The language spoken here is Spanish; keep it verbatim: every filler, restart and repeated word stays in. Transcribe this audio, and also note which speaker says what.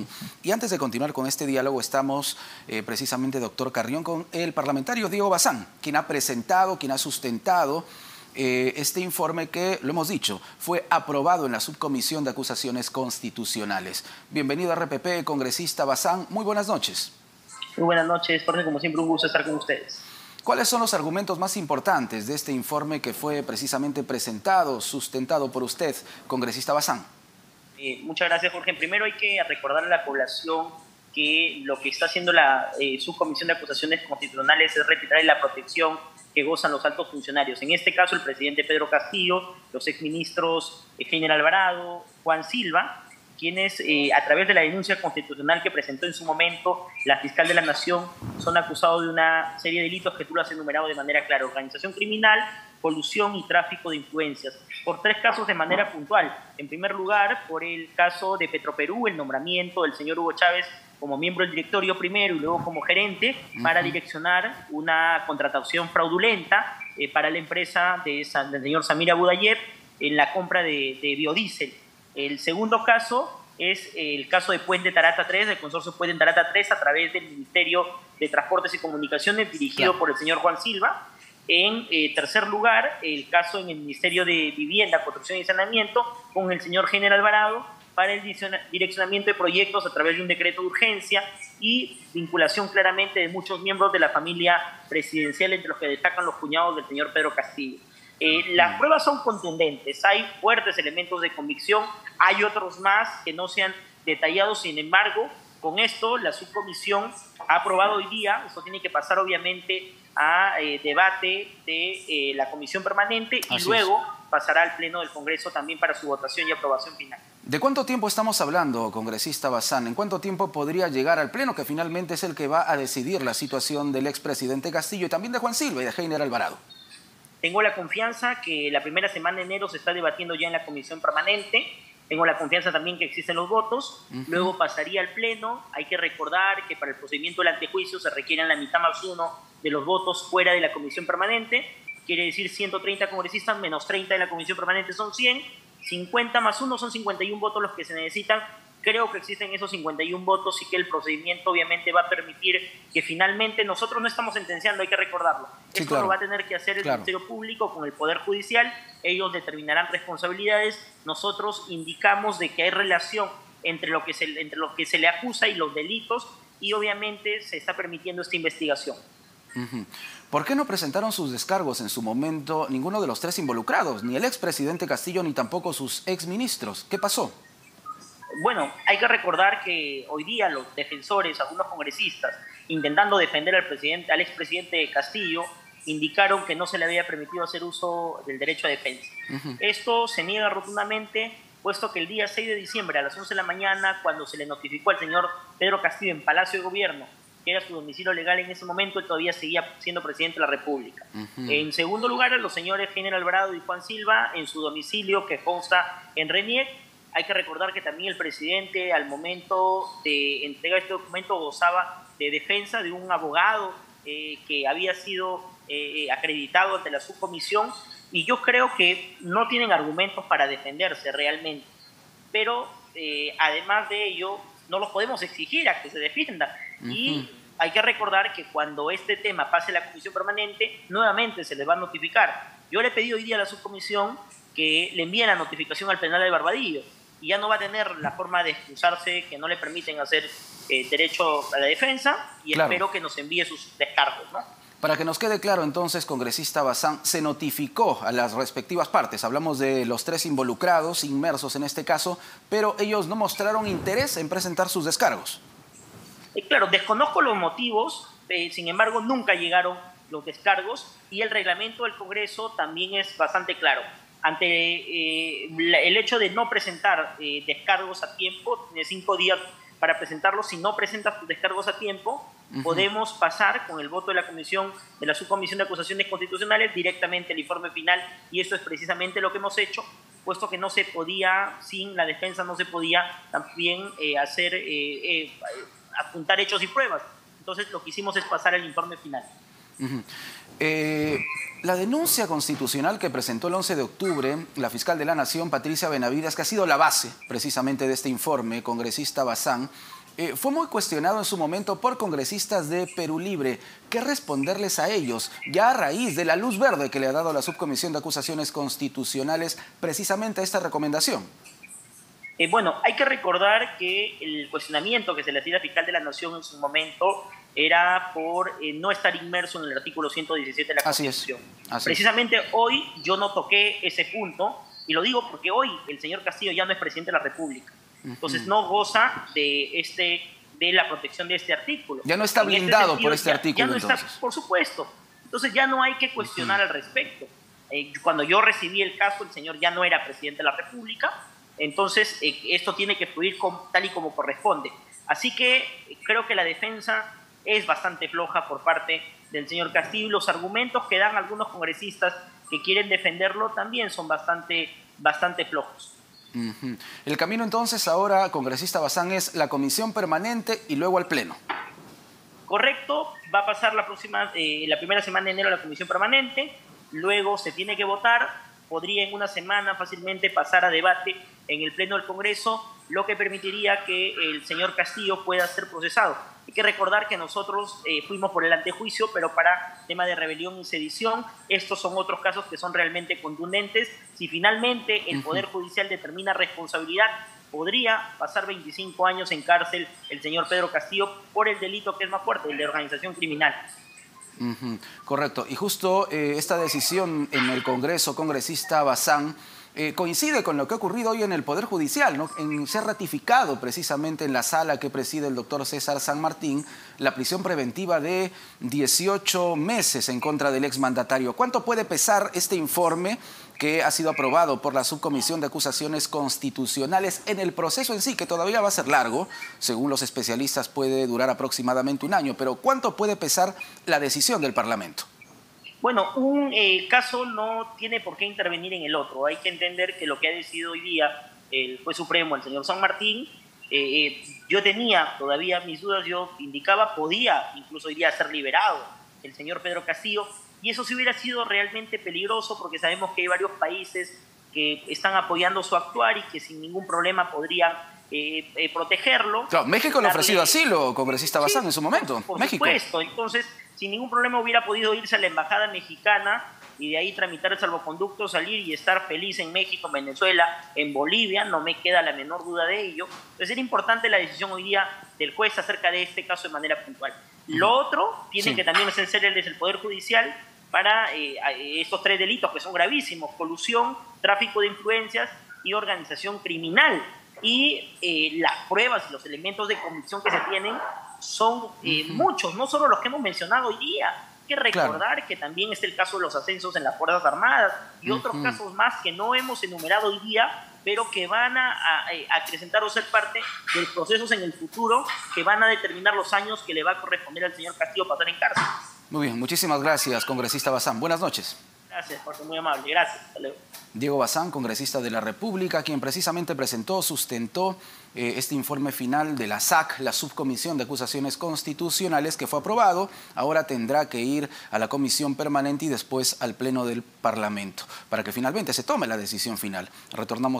Speaker 1: Y antes de continuar con este diálogo, estamos eh, precisamente, doctor Carrión, con el parlamentario Diego Bazán, quien ha presentado, quien ha sustentado eh, este informe que, lo hemos dicho, fue aprobado en la Subcomisión de Acusaciones Constitucionales. Bienvenido a R P P, congresista Bazán. Muy buenas noches.
Speaker 2: Muy buenas noches, Jorge. Como siempre, un gusto estar con ustedes.
Speaker 1: ¿Cuáles son los argumentos más importantes de este informe que fue precisamente presentado, sustentado por usted, congresista Bazán?
Speaker 2: Eh, muchas gracias, Jorge. Primero hay que recordar a la población que lo que está haciendo la eh, Subcomisión de Acusaciones Constitucionales es retirar la protección que gozan los altos funcionarios. En este caso, el presidente Pedro Castillo, los exministros Heiner Alvarado, Juan Silva, quienes eh, a través de la denuncia constitucional que presentó en su momento la fiscal de la Nación son acusados de una serie de delitos que tú lo has enumerado de manera clara: organización criminal, colusión y tráfico de influencias, por tres casos de manera puntual. En primer lugar, por el caso de Petroperú, el nombramiento del señor Hugo Chávez como miembro del directorio primero y luego como gerente para direccionar una contratación fraudulenta eh, para la empresa de, del señor Samir Abudayev en la compra de, de biodiesel. El segundo caso es el caso de Puente Tarata tres, del consorcio Puente Tarata tres, a través del Ministerio de Transportes y Comunicaciones, dirigido claro. por el señor Juan Silva. En eh, tercer lugar, el caso en el Ministerio de Vivienda, Construcción y Saneamiento, con el señor Heiner Alvarado, para el direccionamiento de proyectos a través de un decreto de urgencia y vinculación claramente de muchos miembros de la familia presidencial, entre los que destacan los cuñados del señor Pedro Castillo. Eh, las pruebas son contundentes, hay fuertes elementos de convicción, hay otros más que no se han detallado. Sin embargo, con esto la subcomisión ha aprobado hoy día, esto tiene que pasar obviamente a eh, debate de eh, la comisión permanente y Así luego es. pasará al pleno del Congreso también para su votación y aprobación final.
Speaker 1: ¿De cuánto tiempo estamos hablando, congresista Bazán? ¿En cuánto tiempo podría llegar al pleno, que finalmente es el que va a decidir la situación del expresidente Castillo y también de Juan Silva y de Heiner Alvarado?
Speaker 2: Tengo la confianza que la primera semana de enero se está debatiendo ya en la comisión permanente. Tengo la confianza también que existen los votos. Uh-huh. Luego pasaría al pleno. Hay que recordar que para el procedimiento del antejuicio se requieren la mitad más uno de los votos fuera de la comisión permanente. Quiere decir ciento treinta congresistas menos treinta de la comisión permanente son cien. cincuenta más uno son cincuenta y uno votos los que se necesitan. Creo que existen esos cincuenta y uno votos y que el procedimiento obviamente va a permitir que finalmente, nosotros no estamos sentenciando, hay que recordarlo. Sí, Esto claro. lo va a tener que hacer el claro. Ministerio Público con el Poder Judicial. Ellos determinarán responsabilidades. Nosotros indicamos de que hay relación entre lo que se, entre lo que se le acusa y los delitos, y obviamente se está permitiendo esta investigación.
Speaker 1: Uh-huh. ¿Por qué no presentaron sus descargos en su momento ninguno de los tres involucrados? Ni el expresidente Castillo ni tampoco sus exministros. ¿Qué pasó?
Speaker 2: Bueno, hay que recordar que hoy día los defensores, algunos congresistas, intentando defender al presidente, al expresidente Castillo, indicaron que no se le había permitido hacer uso del derecho a defensa. Uh-huh. Esto se niega rotundamente, puesto que el día seis de diciembre a las once de la mañana, cuando se le notificó al señor Pedro Castillo en Palacio de Gobierno, que era su domicilio legal en ese momento, él todavía seguía siendo presidente de la República. Uh-huh. En segundo lugar, los señores Heiner Alvarado y Juan Silva, en su domicilio que consta en Reniec. Hay que recordar que también el presidente, al momento de entregar este documento, gozaba de defensa de un abogado eh, que había sido eh, acreditado ante la subcomisión, y yo creo que no tienen argumentos para defenderse realmente. Pero eh, además de ello, no los podemos exigir a que se defiendan. Uh-huh. Y hay que recordar que cuando este tema pase a la comisión permanente, nuevamente se les va a notificar. Yo le he pedido hoy día a la subcomisión que le envíen la notificación al penal de Barbadillo, y ya no va a tener la forma de excusarse que no le permiten hacer eh, derecho a la defensa, y claro. espero que nos envíe sus descargos, ¿no?
Speaker 1: Para que nos quede claro entonces, congresista Bazán, se notificó a las respectivas partes. Hablamos de los tres involucrados, inmersos en este caso, pero ellos no mostraron interés en presentar sus descargos.
Speaker 2: Eh, claro, desconozco los motivos, eh, sin embargo nunca llegaron los descargos, y el reglamento del Congreso también es bastante claro. Ante eh, el hecho de no presentar eh, descargos a tiempo, tiene cinco días para presentarlos. Si no presentas tus descargos a tiempo, uh-huh. podemos pasar con el voto de la comisión, de la Subcomisión de Acusaciones Constitucionales, directamente al informe final, y eso es precisamente lo que hemos hecho, puesto que no se podía, sin la defensa no se podía también eh, hacer, eh, eh, apuntar hechos y pruebas. Entonces lo que hicimos es pasar al informe final.
Speaker 1: Uh-huh. eh, la denuncia constitucional que presentó el once de octubre la fiscal de la Nación, Patricia Benavides, que ha sido la base precisamente de este informe, congresista Bazán, eh, fue muy cuestionado en su momento por congresistas de Perú Libre. ¿Qué responderles a ellos? Ya a raíz de la luz verde que le ha dado la Subcomisión de Acusaciones Constitucionales precisamente a esta recomendación.
Speaker 2: Eh, bueno, hay que recordar que el cuestionamiento que se le hacía al fiscal de la Nación en su momento era por eh, no estar inmerso en el artículo ciento diecisiete de la Constitución.
Speaker 1: Así es. Así
Speaker 2: Precisamente es. Hoy yo no toqué ese punto, y lo digo porque hoy el señor Castillo ya no es presidente de la República. Entonces uh-huh. no goza de, este, de la protección de este artículo.
Speaker 1: Ya no está en blindado este sentido, por este
Speaker 2: ya,
Speaker 1: artículo,
Speaker 2: ya no
Speaker 1: entonces.
Speaker 2: Está, por supuesto. Entonces ya no hay que cuestionar uh-huh. al respecto. Eh, cuando yo recibí el caso, el señor ya no era presidente de la República. Entonces, eh, esto tiene que fluir con, tal y como corresponde. Así que eh, creo que la defensa es bastante floja por parte del señor Castillo, y los argumentos que dan algunos congresistas que quieren defenderlo también son bastante, bastante flojos.
Speaker 1: Uh-huh. El camino entonces ahora, congresista Bazán, es la comisión permanente y luego al pleno.
Speaker 2: Correcto, va a pasar la, próxima, eh, la primera semana de enero a la comisión permanente, luego se tiene que votar, podría en una semana fácilmente pasar a debate en el Pleno del Congreso, lo que permitiría que el señor Castillo pueda ser procesado. Hay que recordar que nosotros eh, fuimos por el antejuicio, pero para tema de rebelión y sedición. Estos son otros casos que son realmente contundentes. Si finalmente el Poder Judicial determina responsabilidad, podría pasar veinticinco años en cárcel el señor Pedro Castillo por el delito que es más fuerte, el de organización criminal.
Speaker 1: Uh-huh. Correcto. Y justo eh, esta decisión en el Congreso, congresista Bazán, eh, coincide con lo que ha ocurrido hoy en el Poder Judicial, ¿no? En ser ratificado precisamente en la sala que preside el doctor César San Martín la prisión preventiva de dieciocho meses en contra del exmandatario. ¿Cuánto puede pesar este informe que ha sido aprobado por la Subcomisión de Acusaciones Constitucionales en el proceso en sí, que todavía va a ser largo? Según los especialistas puede durar aproximadamente un año, pero ¿cuánto puede pesar la decisión del Parlamento?
Speaker 2: Bueno, un eh, caso no tiene por qué intervenir en el otro. Hay que entender que lo que ha decidido hoy día el juez supremo, el señor San Martín, eh, eh, yo tenía todavía mis dudas, yo indicaba, podía incluso hoy día ser liberado el señor Pedro Castillo, y eso sí hubiera sido realmente peligroso porque sabemos que hay varios países que están apoyando su actuar y que sin ningún problema podrían eh, eh, protegerlo.
Speaker 1: Claro, México le ha ofrecido asilo, congresista Bazán, sí, en su momento.
Speaker 2: Por, por
Speaker 1: México.
Speaker 2: supuesto, entonces sin ningún problema hubiera podido irse a la embajada mexicana y de ahí tramitar el salvoconducto, salir y estar feliz en México, en Venezuela, en Bolivia, no me queda la menor duda de ello. Entonces era importante la decisión hoy día del juez acerca de este caso de manera puntual. Lo otro tiene sí. que también ser desde el Poder Judicial para eh, estos tres delitos que son gravísimos: colusión, tráfico de influencias y organización criminal. Y eh, las pruebas y los elementos de convicción que se tienen son eh, uh-huh. muchos, no solo los que hemos mencionado hoy día. Hay que recordar claro. que también es el caso de los ascensos en las Fuerzas Armadas y uh-huh. otros casos más que no hemos enumerado hoy día, pero que van a, a, a acrecentar o ser parte de los procesos en el futuro que van a determinar los años que le va a corresponder al señor Castillo pasar en cárcel.
Speaker 1: Muy bien, muchísimas gracias, congresista Bazán. Buenas noches.
Speaker 2: Gracias, Jorge, muy amable. Gracias. Hasta luego.
Speaker 1: Diego Bazán, congresista de la República, quien precisamente presentó, sustentó eh, este informe final de la S A C, la Subcomisión de Acusaciones Constitucionales, que fue aprobado. Ahora tendrá que ir a la Comisión Permanente y después al Pleno del Parlamento, para que finalmente se tome la decisión final. Retornamos.